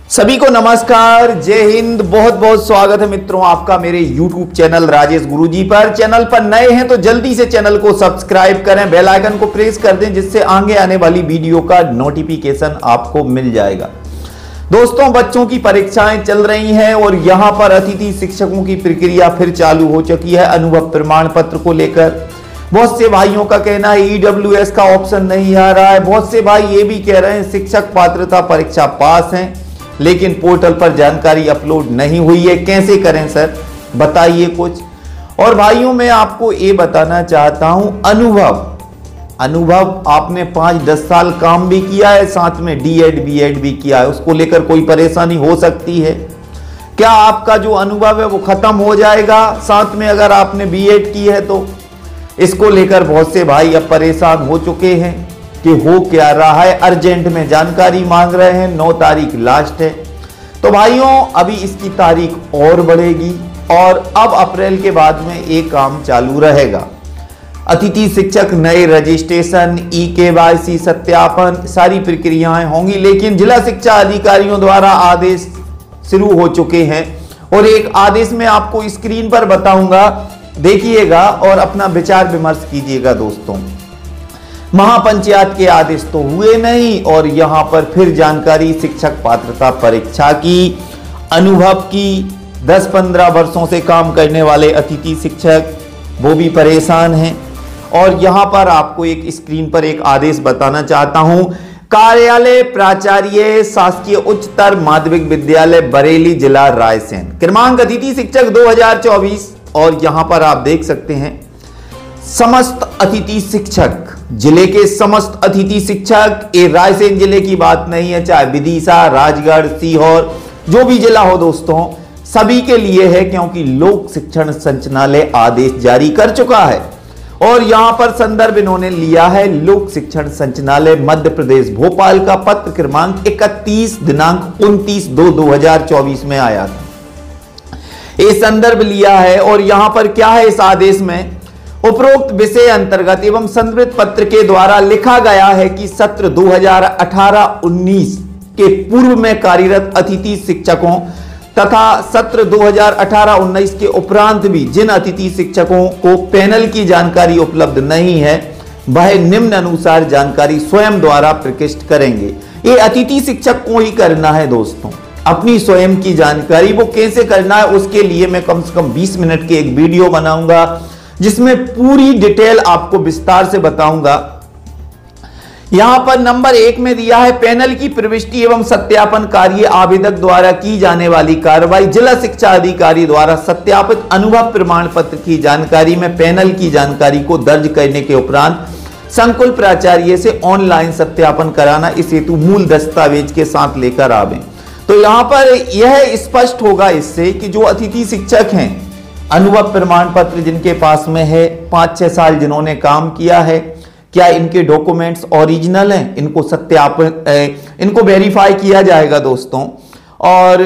सभी को नमस्कार, जय हिंद। बहुत बहुत स्वागत है मित्रों आपका मेरे YouTube चैनल राजेश गुरुजी पर। चैनल पर नए हैं तो जल्दी से चैनल को सब्सक्राइब करें, बेल आइकन को प्रेस कर दें जिससे आगे आने वाली वीडियो का नोटिफिकेशन आपको मिल जाएगा। दोस्तों, बच्चों की परीक्षाएं चल रही हैं और यहां पर अतिथि शिक्षकों की प्रक्रिया फिर चालू हो चुकी है। अनुभव प्रमाण पत्र को लेकर बहुत से भाइयों का कहना है EWS का ऑप्शन नहीं आ रहा है। बहुत से भाई ये भी कह रहे हैं शिक्षक पात्रता परीक्षा पास हैं लेकिन पोर्टल पर जानकारी अपलोड नहीं हुई है। कैसे करें सर, बताइए कुछ। और भाइयों, मैं आपको ये बताना चाहता हूं, अनुभव आपने 5-10 साल काम भी किया है, साथ में D.Ed B.Ed भी किया है, उसको लेकर कोई परेशानी हो सकती है क्या? आपका जो अनुभव है वो खत्म हो जाएगा साथ में अगर आपने B.Ed की है तो? इसको लेकर बहुत से भाई अब परेशान हो चुके हैं कि हो क्या रहा है, अर्जेंट में जानकारी मांग रहे हैं। 9 तारीख लास्ट है। तो भाइयों, अभी इसकी तारीख और बढ़ेगी और अब अप्रैल के बाद में एक काम चालू रहेगा। अतिथि शिक्षक नए रजिस्ट्रेशन, eKYC सत्यापन, सारी प्रक्रियाएं होंगी, लेकिन जिला शिक्षा अधिकारियों द्वारा आदेश शुरू हो चुके हैं और एक आदेश में आपको स्क्रीन पर बताऊंगा, देखिएगा और अपना विचार विमर्श कीजिएगा। दोस्तों, महापंचायत के आदेश तो हुए नहीं और यहां पर फिर जानकारी शिक्षक पात्रता परीक्षा की, अनुभव की। 10-15 वर्षों से काम करने वाले अतिथि शिक्षक वो भी परेशान हैं। और यहां पर आपको एक स्क्रीन पर एक आदेश बताना चाहता हूं। कार्यालय प्राचार्य शासकीय उच्चतर माध्यमिक विद्यालय बरेली, जिला रायसेन, क्रमांक अतिथि शिक्षक 2024। और यहां पर आप देख सकते हैं समस्त अतिथि शिक्षक, जिले के समस्त अतिथि शिक्षक, ये रायसेन जिले की बात नहीं है, चाहे विदिशा, राजगढ़, सीहोर, जो भी जिला हो दोस्तों, सभी के लिए है, क्योंकि लोक शिक्षण संचालनालय आदेश जारी कर चुका है। और यहां पर संदर्भ इन्होंने लिया है लोक शिक्षण संचालनालय मध्य प्रदेश भोपाल का पत्र क्रमांक 31 दिनांक 29/2/2024 में आया था। ये संदर्भ लिया है और यहां पर क्या है इस आदेश में, उपरोक्त विषय अंतर्गत एवं संदर्भित पत्र के द्वारा लिखा गया है कि सत्र 2018-19 के पूर्व में कार्यरत अतिथि शिक्षकों तथा सत्र 2018-19 के उपरांत भी जिन अतिथि शिक्षकों को पैनल की जानकारी उपलब्ध नहीं है वह निम्न अनुसार जानकारी स्वयं द्वारा प्रकृष्ट करेंगे। ये अतिथि शिक्षक को ही करना है दोस्तों, अपनी स्वयं की जानकारी वो कैसे करना है उसके लिए मैं कम से कम 20 मिनट की एक वीडियो बनाऊंगा जिसमें पूरी डिटेल आपको विस्तार से बताऊंगा। यहां पर नंबर 1 में दिया है पैनल की प्रविष्टि एवं सत्यापन कार्य आवेदक द्वारा की जाने वाली कार्रवाई। जिला शिक्षा अधिकारी द्वारा सत्यापित अनुभव प्रमाण पत्र की जानकारी में पैनल की जानकारी को दर्ज करने के उपरांत संकुल प्राचार्य से ऑनलाइन सत्यापन कराना, इस हेतु मूल दस्तावेज के साथ लेकर आवें। तो यहां पर यह स्पष्ट होगा इससे कि जो अतिथि शिक्षक हैं, अनुभव प्रमाण पत्र जिनके पास में है, 5-6 साल जिन्होंने काम किया है, क्या इनके डॉक्यूमेंट्स ओरिजिनल हैं, इनको सत्यापन इनको वेरीफाई किया जाएगा दोस्तों। और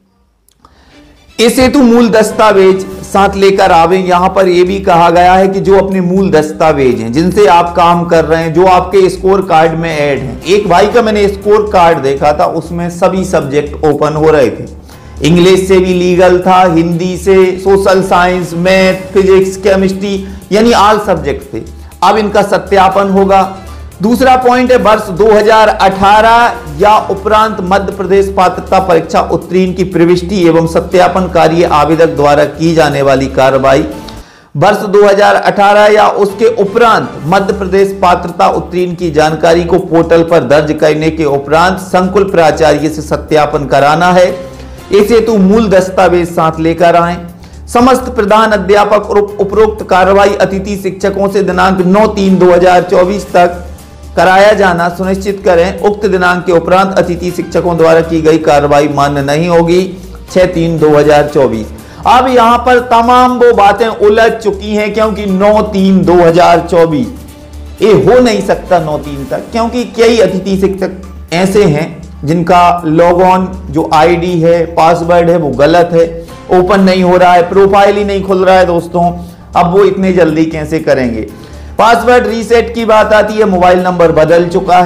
इस हेतु मूल दस्तावेज साथ लेकर आवे। यहां पर यह भी कहा गया है कि जो अपने मूल दस्तावेज हैं जिनसे आप काम कर रहे हैं, जो आपके स्कोर कार्ड में ऐड हैं। एक भाई का मैंने स्कोर कार्ड देखा था, उसमें सभी सब्जेक्ट ओपन हो रहे थे, इंग्लिश से भी लीगल था, हिंदी से, social science, math, physics, chemistry, यानी ऑल सब्जेक्ट थे। अब इनका सत्यापन होगा। दूसरा पॉइंट है वर्ष 2018 या उपरांत मध्य प्रदेश पात्रता परीक्षा उत्तीर्ण की प्रविष्टि एवं सत्यापन कार्य आवेदक द्वारा की जाने वाली कार्रवाई। वर्ष 2018 या उसके उपरांत मध्य प्रदेश पात्रता उत्तीर्ण की जानकारी को पोर्टल पर दर्ज करने के उपरांत संकुल प्राचार्य से सत्यापन कराना है। इस हेतु मूल दस्तावेज साथ लेकर आए। समस्त प्रधान अध्यापक उपरोक्त कार्रवाई अतिथि शिक्षकों से दिनांक 9/3/2024 तक कराया जाना सुनिश्चित करें। उक्त दिनांक के उपरांत अतिथि शिक्षकों द्वारा की गई कार्रवाई मान्य नहीं होगी। 6/3/2024। अब यहां पर तमाम वो बातें उलझ चुकी हैं क्योंकि 9/3/2024 ये हो नहीं सकता 9/3 तक, क्योंकि कई अतिथि शिक्षक ऐसे हैं जिनका लॉग ऑन जो आईडी है, पासवर्ड है, वो गलत है, ओपन नहीं हो रहा है, प्रोफाइल ही नहीं खुल रहा है दोस्तों। अब वो इतने जल्दी कैसे करेंगे? पासवर्ड रीसेट की बात आती है, मोबाइल नंबर बदल चुका है,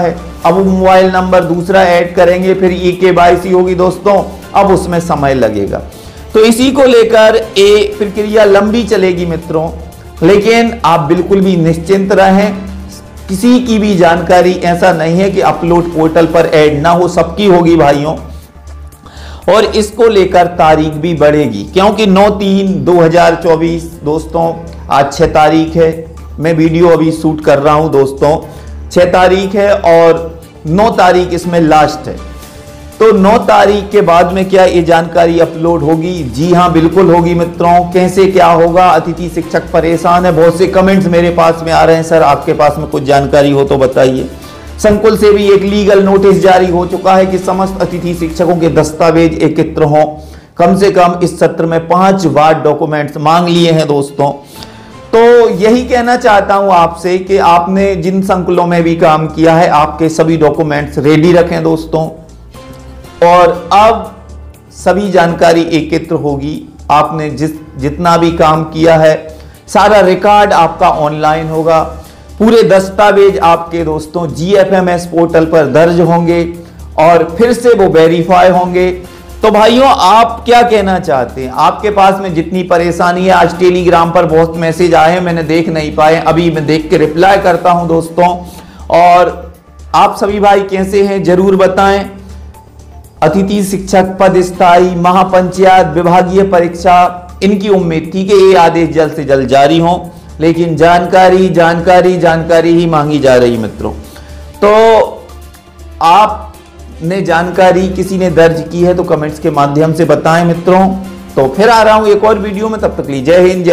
अब वो मोबाइल नंबर दूसरा ऐड करेंगे, फिर KYC होगी दोस्तों, अब उसमें समय लगेगा। तो इसी को लेकर ये प्रक्रिया लंबी चलेगी मित्रों, लेकिन आप बिल्कुल भी निश्चिंत रहें। किसी की भी जानकारी ऐसा नहीं है कि अपलोड पोर्टल पर ऐड ना हो, सबकी होगी भाइयों। और इसको लेकर तारीख भी बढ़ेगी, क्योंकि 9/3/2024 दोस्तों आज 6 तारीख है, मैं वीडियो अभी शूट कर रहा हूं दोस्तों, 6 तारीख है और 9 तारीख इसमें लास्ट है। तो 9 तारीख के बाद में क्या ये जानकारी अपलोड होगी? जी हाँ, बिल्कुल होगी मित्रों। कैसे क्या होगा? अतिथि शिक्षक परेशान है, बहुत से कमेंट्स मेरे पास में आ रहे हैं, सर आपके पास में कुछ जानकारी हो तो बताइए। संकुल से भी एक लीगल नोटिस जारी हो चुका है कि समस्त अतिथि शिक्षकों के दस्तावेज एकत्र हों। कम से कम इस सत्र में 5 वार्ड डॉक्यूमेंट्स मांग लिए हैं दोस्तों। तो यही कहना चाहता हूं आपसे कि आपने जिन संकुलों में भी काम किया है, आपके सभी डॉक्यूमेंट्स रेडी रखें दोस्तों। और अब सभी जानकारी एकत्र होगी। आपने जितना भी काम किया है, सारा रिकॉर्ड आपका ऑनलाइन होगा। पूरे दस्तावेज आपके दोस्तों GFMS पोर्टल पर दर्ज होंगे और फिर से वो वेरीफाई होंगे। तो भाइयों, आप क्या कहना चाहते हैं? आपके पास में जितनी परेशानी है, आज टेलीग्राम पर बहुत मैसेज आए हैं, मैंने देख नहीं पाए, अभी मैं देख के रिप्लाई करता हूं दोस्तों। और आप सभी भाई कैसे हैं जरूर बताएं। अतिथि शिक्षक पद स्थायी, महापंचायत, विभागीय परीक्षा, इनकी उम्मीद थी कि ये आदेश जल्द से जल्द जारी हों, लेकिन जानकारी जानकारी जानकारी ही मांगी जा रही मित्रों। तो आपने जानकारी किसी ने दर्ज की है तो कमेंट्स के माध्यम से बताएं मित्रों। तो फिर आ रहा हूं एक और वीडियो में, तब तक लीजिए जय हिंद।